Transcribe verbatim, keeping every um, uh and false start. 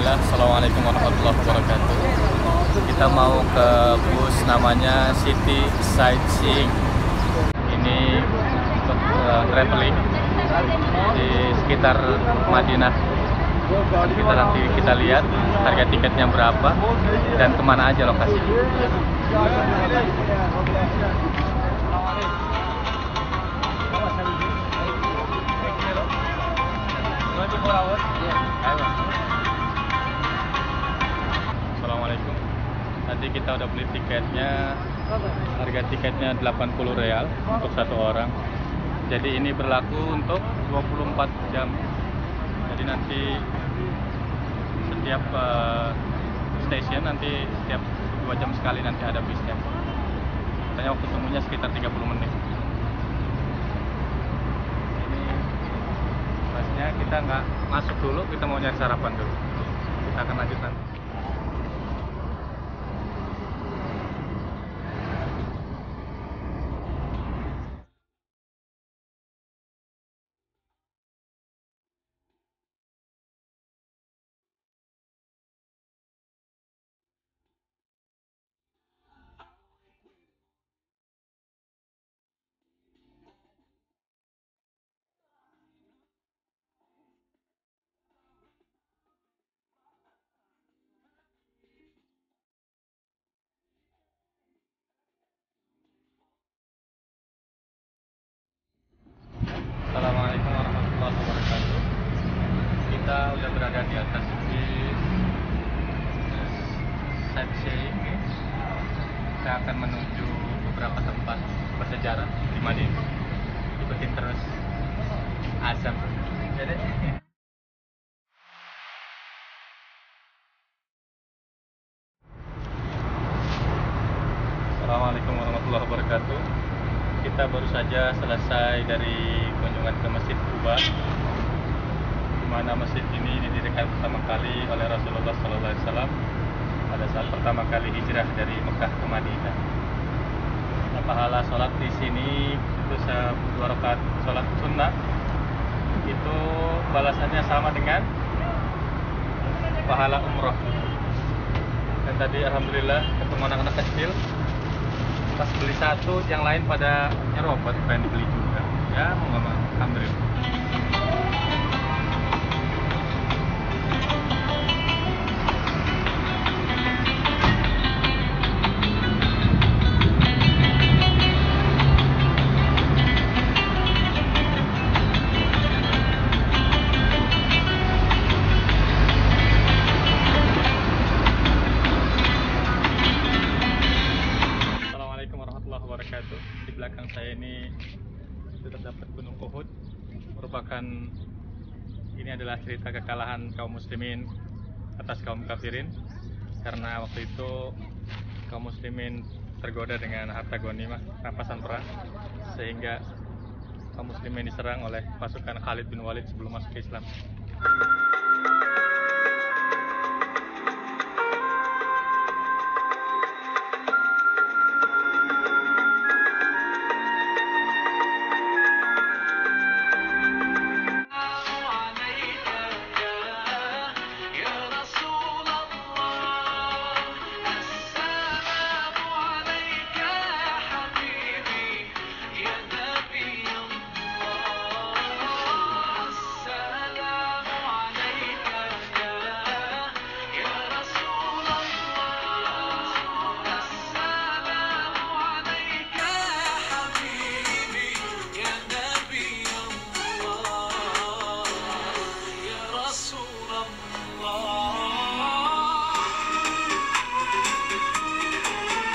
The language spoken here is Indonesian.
Bismillah, Assalamualaikum warahmatullahi wabarakatuh. Kita mau ke bus namanya City Sightseeing. Ini untuk uh, traveling di sekitar Madinah. Kita nanti kita lihat harga tiketnya berapa dan kemana aja lokasinya. Assalamualaikum. Tadi kita udah beli tiketnya. Harga tiketnya delapan puluh real untuk satu orang. Jadi ini berlaku untuk dua puluh empat jam. Jadi nanti setiap uh, stasiun nanti setiap dua jam sekali nanti ada bisnya. Katanya waktu temunya sekitar tiga puluh menit. Kita nggak masuk dulu, kita mau nyari sarapan dulu. Kita akan lanjut nanti. Assalamualaikum warahmatullahi wabarakatuh. Kita udah berada di atas bis sightseeing. Kita akan menuju beberapa tempat bersejarah di Madinah. Ikutin terus azam. Jadi Assalamualaikum warahmatullahi wabarakatuh. Kita baru saja selesai dari kunjungan ke Masjid Kuba, di mana masjid ini didirikan pertama kali oleh Rasulullah shallallahu alaihi wasallam pada saat pertama kali hijrah dari Mekah ke Madinah. Nah, pahala sholat di sini itu dua rakaat sholat sunnah itu balasannya sama dengan pahala umroh. Dan tadi alhamdulillah ketemu anak-anak kecil. Pas beli satu, yang lain pada nyerobot, pengen beli juga. Ya, mau nggak mau, alhamdulillah. Di belakang saya ini sudah terdapat Gunung Uhud. Merupakan ini adalah cerita kekalahan kaum muslimin atas kaum kafirin, karena waktu itu kaum muslimin tergoda dengan harta ghanimah rampasan perang, sehingga kaum muslimin diserang oleh pasukan Khalid bin Walid sebelum masuk ke Islam.